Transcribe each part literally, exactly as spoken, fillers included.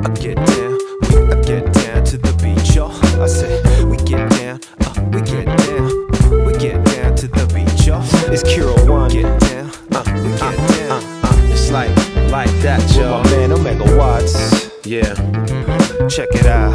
I get down, we I get down to the beach, y'all. I said, we get down, uh, we get down, we get down to the beach, y'all. It's Kiro One, get down, uh, we get uh, down. Uh, uh, uh, it's like, like that, y'all. With my man Omega Watts, yeah. Check it out.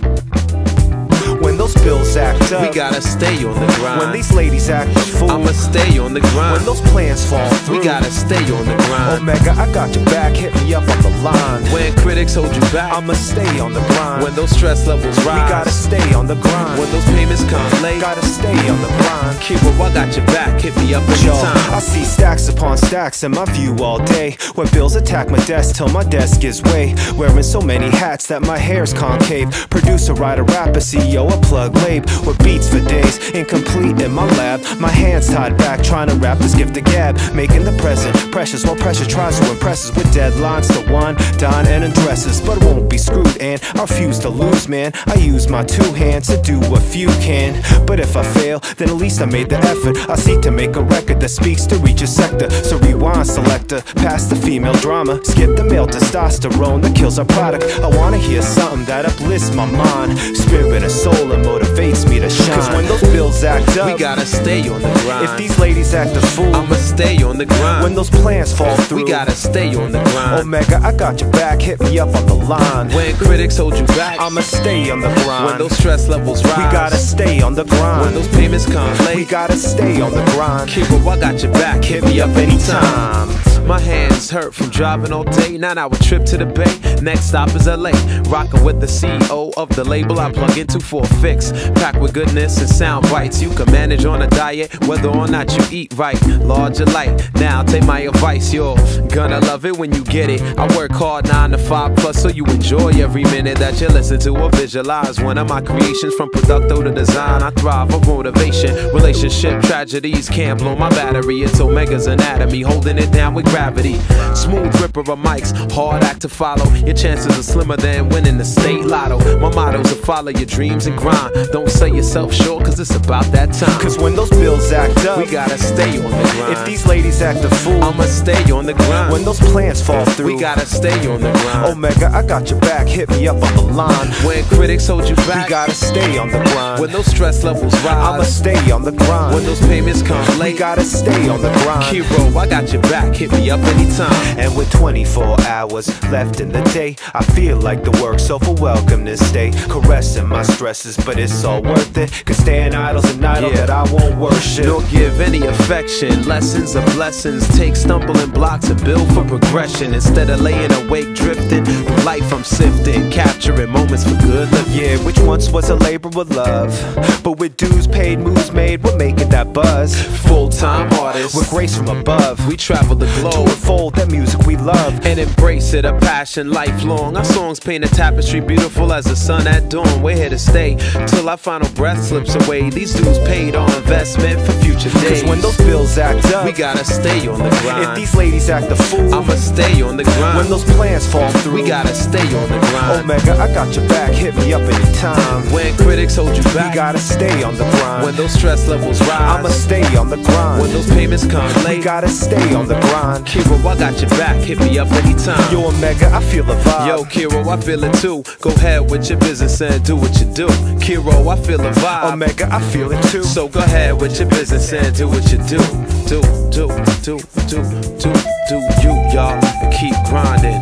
When those bills act up, we gotta stay on the grind. When these ladies act a fool, I'ma stay on the grind. When those plans fall through, we gotta stay on the grind. Omega, I got your back, hit me up on the line. When critics hold you back, I'ma stay on the grind. When those stress levels rise, we gotta stay on the grind. When those payments come late, gotta stay on the grind. Kiro, I got your back, hit me up anytime. I see stacks upon stacks in my view all day, where bills attack my desk till my desk gives way. Wearing so many hats that my hair's concave. Producer, writer, rapper, C E O, a plug labe. With beats for days, incomplete in my lab. My hands tied back, trying to wrap this gift to gab. Making the present precious while pressure tries to impress us. With deadlines to one, dine and undresses. But it won't be screwed and I refuse to lose, man. I use my two hands to do what few can. But if I fail, then at least I made the effort. I seek to make a record that speaks to each sector. So rewind selector, past the female drama. Skip the male testosterone that kills our product. I wanna hear something that uplifts my mind, spirit and soul, and motivates me to shine. Cause when those bills act up, we gotta stay on the grind. If these ladies act a fool, I'ma stay on the grind. When those plans fall through, we gotta stay on the grind. Omega, I got your back, hit me up on the line. When critics hold you back, I'ma stay on the grind. When those stress levels rise, we gotta stay on the grind. When those payments come late, we gotta stay on the grind. Kiro, I got your back, hit me up anytime. My hands hurt from driving all day, nine hour trip to the Bay. Next stop is L A, rockin' with the C E O of the label I plug into for a fix. Packed with goodness and sound bites. You can manage on a diet, whether or not you eat right. Large or light, now take my advice. You're gonna love it when you get it. I work hard nine to five plus, so you enjoy every minute that you listen to or visualize. One of my creations, from producto to design, I thrive on motivation. Relationship tragedies can't blow my battery. It's Omega's anatomy, holding it down with gravity. Smooth gripper of mics, hard act to follow. Your chances are slimmer than winning the state lotto. My motto's to follow your dreams and grind. Don't sell yourself short, cause it's about that time. Cause when those bills act up, we gotta stay on the grind. If these ladies act a fool, I'ma stay on the grind. When those plans fall through, we gotta stay on the grind. Omega, I got your back, hit me up on the line. When critics hold you back, we gotta stay on the grind. When those stress levels rise, I'ma stay on the grind. When those payments come late, we gotta stay on the grind. Kiro, I got your back, hit me up anytime. And with twenty-four hours left in the day, I feel like the work's overwhelcome this day. Caressing my stresses, but it's all worth it. Cause staying idle's an idol yeah. that I won't worship. Nor give any affection. Lessons of blessings. Take stumbling blocks and build for progression. Instead of laying awake drifting, through life I'm sifting, capturing moments for good living. Yeah, which once was a labor of love, but with dues paid, moves made, we're making that buzz. Full-time artists, with grace from above, we travel the globe to unfold that music we love and embrace it, a passion lifelong. Our songs paint a tapestry beautiful as the sun at dawn. We're here to stay till our final breath slips away. These dues paid our investment for future days. Cause when those bills act up, we gotta stay on the grind. If these ladies act a fool, I'ma stay on the grind. When those plans fall through, we gotta stay on the grind. Omega, I got your back, hit me up anytime. When critics hold you back, we gotta stay on the grind. When those stress levels rise, I'ma stay on the grind. When those payments come late, we gotta stay on the grind. Kiro, I got your back, hit me up anytime. Yo, Omega, I feel the vibe. Yo, Kiro, I feel it too. Go ahead with your business and do what you do. Kiro, I feel the vibe. Omega, I feel it too. So go ahead with your business and do what you do. Do, do, do, do, do, do you, y'all. And keep grinding,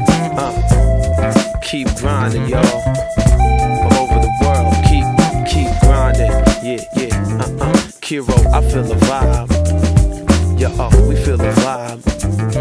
uh. Keep grinding, y'all. All over the world, keep, keep grinding. Yeah, yeah, uh-uh. Kiro, I feel the vibe. Yeah, oh, we feel the vibe.